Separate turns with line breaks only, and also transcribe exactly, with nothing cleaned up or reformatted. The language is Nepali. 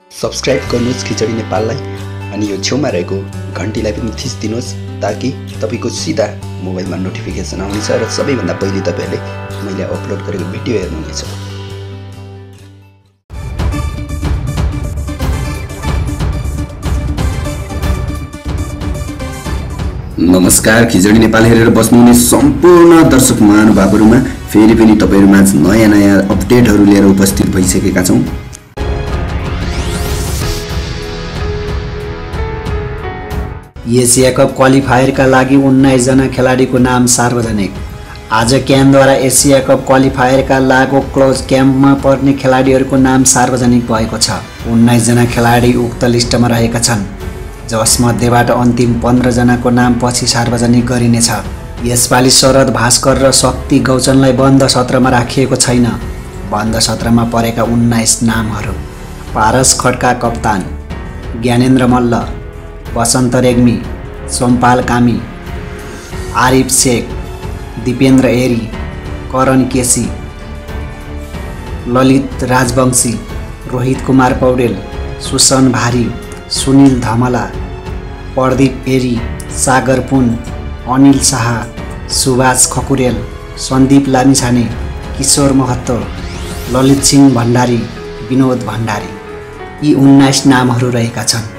सब्स्क्राइब गर्नुहोस् खिचडी नेपाललाई अनि यो छेउमा रहेको घन्टीलाई पनि थिच्दिनुहोस् ताकि तपाईको सिधा मोबाइलमा नोटिफिकेसन आउनेछ र सबैभन्दा पहिले तपाईहरुले मैले अपलोड गरेको भिडियो हेर्नुहुनेछ। नमस्कार, खिचडी नेपाल हेरेर बस्नुहुने सम्पूर्ण दर्शक महानुभावहरुमा फेरि पनि तपाईहरुमाझ नयाँ नयाँ अपडेटहरु लिएर उपस्थित भइसकेका छौं।
एशिया कप क्वालिफायरका लागि उन्नाइस जना खेलाडीको नाम सार्वजनिक। आज क्यानद्वारा एशिया कप क्वालिफायरका लागि क्लोज क्याम्पमा पर्ने खेलाडीहरूको नाम सार्वजनिक भएको छ। उन्नाइस जना खेलाडी उक्त लिस्टमा रहेका छन्, जसमध्येबाट अन्तिम पन्ध्र जनाको नाम पछि सार्वजनिक गरिनेछ। यसपालि शरद भास्कर र शक्ति गौचनलाई बन्द सत्रमा राखिएको छैन। बन्द सत्रमा परेका उन्नाइस नामहरू: पारस खड्का कप्तान, ज्ञानेन्द्र मल्ल, वसन्त रेग्मी, सोमपाल कामी, आरिफ शेख, दिपेन्द्र एरी, करण केसी, ललित राजवंशी, रोहित कुमार पौडेल, सुसन भारी, सुनिल धमला, प्रदीप एरी, सागर पुन, अनिल शाह, सुभाष खकुरेल, सन्दीप लामिछाने, किशोर महतो, ललित सिंह भण्डारी, विनोद भण्डारी। यी उन्नाइस नामहरू रहेका छन्।